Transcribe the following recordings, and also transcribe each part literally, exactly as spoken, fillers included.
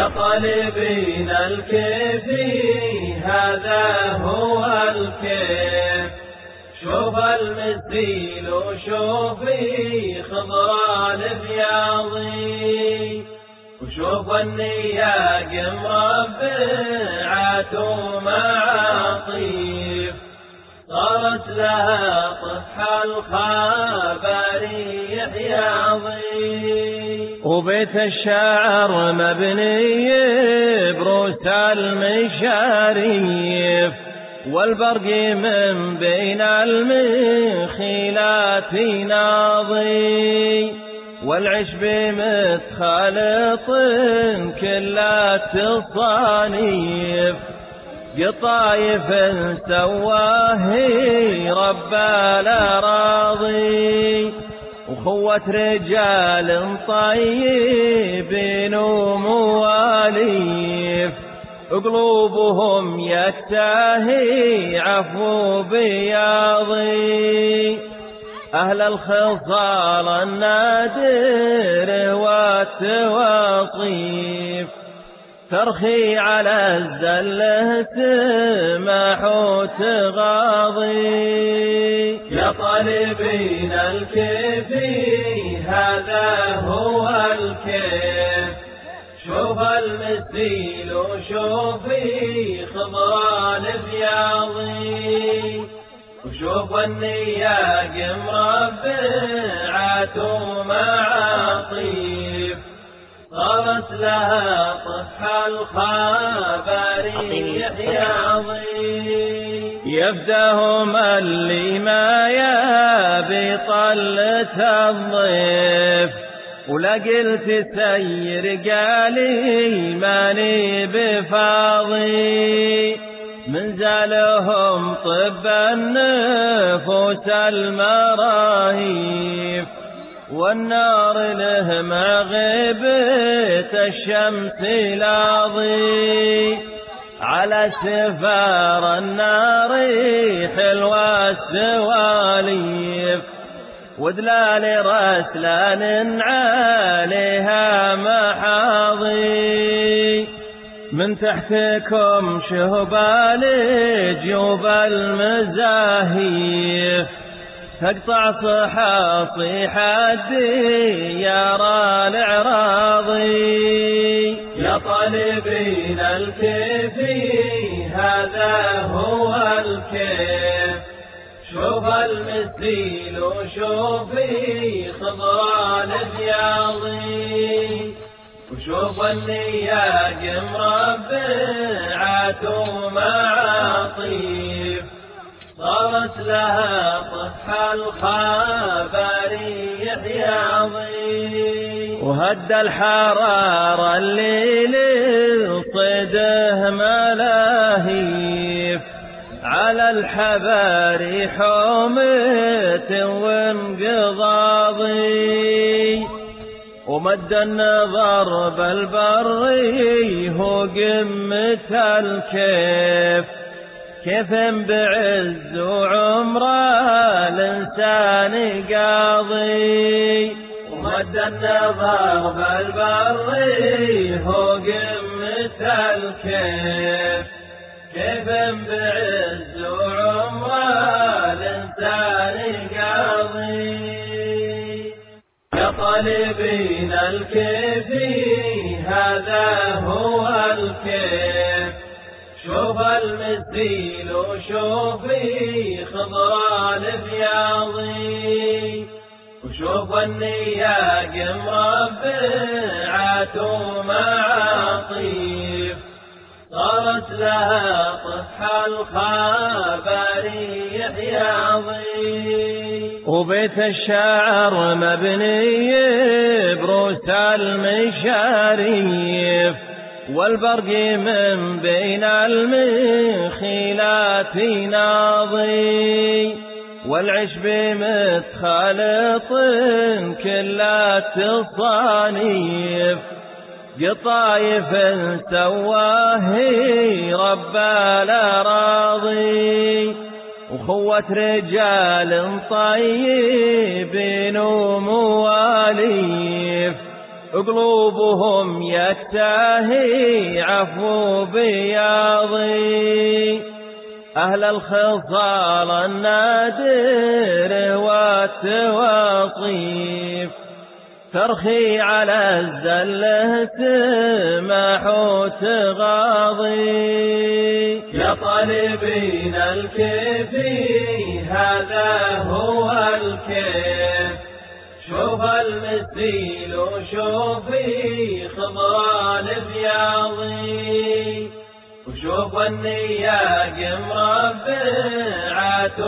يا طالبين الكيفي هذا هو الكيف، شوف المثيل وشوفي خضران بياضي، وشوف النياق مربعات ومعاطيف، صارت لها طفح الخبري حياضي. وبيت الشعر مبني بروس المشاريف، والبرق من بين المخيلات ناضي، والعشب متخلط كلات الصانيف، قطايف سواه رب الأراضي، وخوة رجال طيبين ومواليف، قلوبهم يكتهي عفو بياضي، أهل الخصال النادر والتواصيف، ترخي على الزله تماح وتغاضي. يا طالبين الكيفي هذا هو الكيف، شوف المثيل وشوفي خضران بياضي، وشوف النياق مربعات ومعاطيف، صارت لها طفح الخبري حياضي. يفداهم اللي ما يبي طلة الضيف، ولا قلت سير قالي ماني بفاضي، من زالهم طب النفوس المراهيف، والنار له مغيبة الشمس لاضي، على سفار النار حلوة السواليف، ودلال رسلان عليها محاضي، من تحتكم شهبال جيوب المزاهيف، تقطع صحاصي حدي يرى الإعراضي. يا طالبين الكيفي هذا هو الكيف، شوف المثيل وشوفي خضران بياضي، وشوف النياق مربعات ومعاطيف، صارت لها طفح الخبري حياضي. وهدى الحرارة الليل صيده ملاهيف، على الحباري حومة وانقضاضي، ومد النظر بالبري هو قمة الكيف، كيف بعز وعمره الإنسان قاضي، ومد النظر بالبري هو قمة الكيف، كيف بعز وعمره الإنسان قاضي. يا طالبين الكيفي هذا هو الكيف، شوف المثيل وشوفي خضران بياضي، وشوف النياق مربعات ومعاطيف، صارت لها طفح الخبري حياضي. وبيت الشعر مبني بروس المشاريف، والبرق من بين المخيلات ناضي، والعشب متخلط كلات الصانيف، قطايف سواه رب الأراضي، وخوة رجال طيبين ومواليف، قلوبهم يكتهي عفو بياضي أهل الخصال النادر والتواصيف ترخي على الزله سماح وتغاضي يا طالبين الكيفي هذا هو الكيف شوف المثيل وشوفي خضران بياضي وشوف النياق مربعات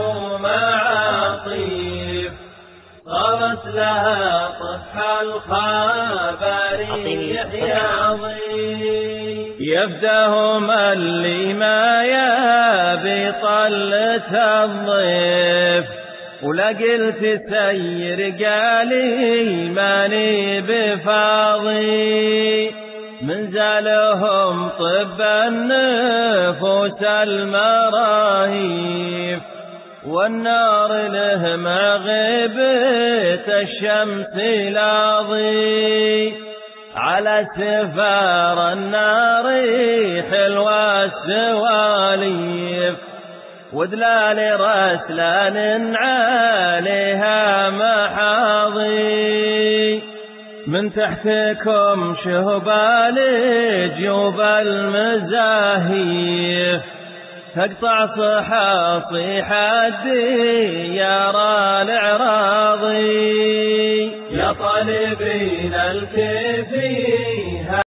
ومعاطيف صارت لها طفح الخبري حياضي يفداهم اللي ما يبي طلة الضيف ولا قلت سير قالي ماني بفاضي من زالهم طب النفوس المراهيف والنار له مغيبة الشمس لاضي على سفار النار حلوى السواليف ودلال رسلان عليها محاضي من تحتكم شهبال جيوب المزاهيف تقطع صحاصي حد يرى الإعراضي يا طالبين الكيفي